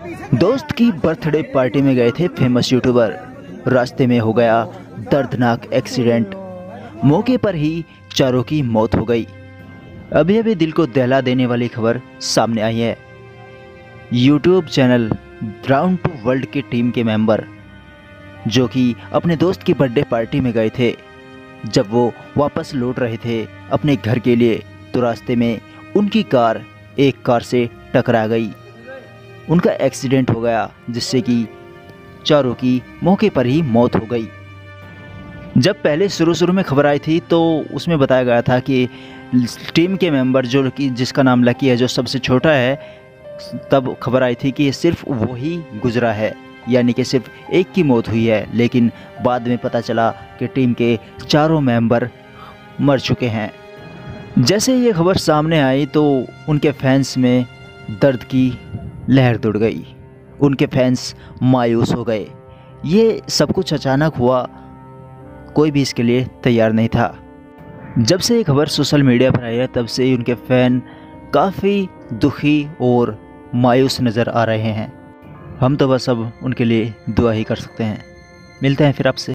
दोस्त की birthday party में गए थे फेमस यूट्यूबर। रास्ते में हो गया दर्दनाक एक्सीडेंट। मौके पर ही चारों की मौत हो गई। अभी अभी दिल को दहला देने वाली खबर सामने आई है। YouTube channel round two world की टीम के मेंबर जो कि अपने दोस्त की बर्थडे पार्टी में गए थे, जब वो वापस लौट रहे थे अपने घर के लिए तो रास्ते में उनकी कार एक कार से टकरा गई। उनका एक्सीडेंट हो गया जिससे कि चारों की मौके पर ही मौत हो गई। जब पहले शुरू में खबर आई थी तो उसमें बताया गया था कि टीम के मेंबर जो कि जिसका नाम लकी है, जो सबसे छोटा है, तब खबर आई थी कि सिर्फ वही गुजरा है, यानी कि सिर्फ एक की मौत हुई है। लेकिन बाद में पता चला कि टीम के चारों मेंबर मर चुके हैं। जैसे ये खबर सामने आई तो उनके फैंस में दर्द की लहर दौड़ गई। उनके फैंस मायूस हो गए। ये सब कुछ अचानक हुआ, कोई भी इसके लिए तैयार नहीं था। जब से ये खबर सोशल मीडिया पर आई है तब से ही उनके फ़ैन काफ़ी दुखी और मायूस नज़र आ रहे हैं। हम तो बस अब उनके लिए दुआ ही कर सकते हैं। मिलते हैं फिर आपसे।